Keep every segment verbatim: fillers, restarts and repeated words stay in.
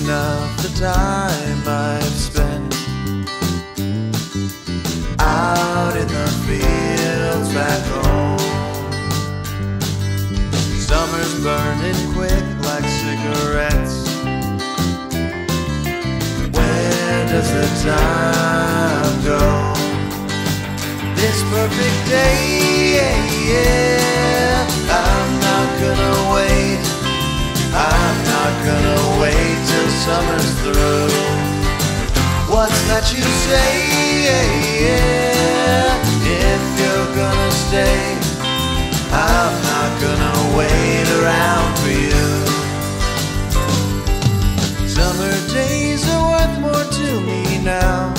of the time I've spent out in the fields back home. Summer's burning quick like cigarettes. Where does the time go? This perfect day, yeah, yeah. I'm not gonna wait. I'm not gonna wait till summer's through. What's that you say, yeah, yeah. If you're gonna stay, I'm not gonna wait around for you. Summer days are worth more to me now.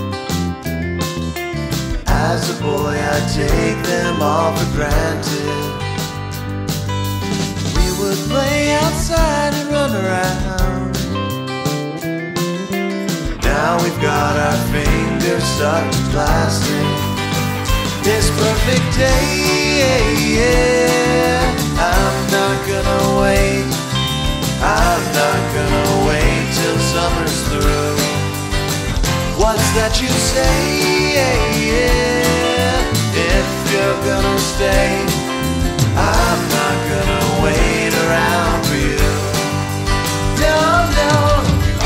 As a boy I take them all for granted. We would play outside and run around. Now we've got our fingers stuck to plastic. This perfect day, yeah, yeah. I'm not gonna wait. I'm not gonna wait till summer's through. What's that you say, yeah, yeah. If you're gonna stay, I'm not gonna wait around for you. No, no.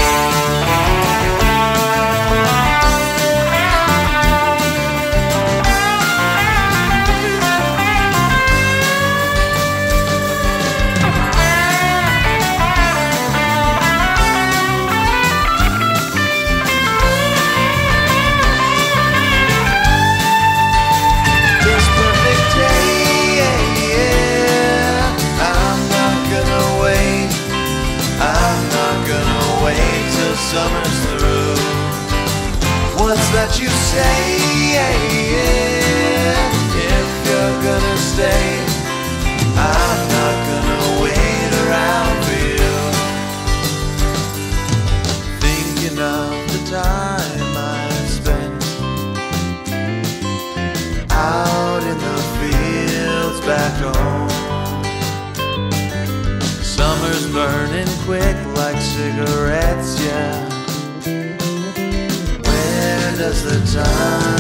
Summer's through. What's that you say, yeah, yeah. If you're gonna stay, I'm not gonna wait around for you. Thinking of the time I've spent out in the fields back home. Summer's burning quick like cigarettes, yeah. Where does the time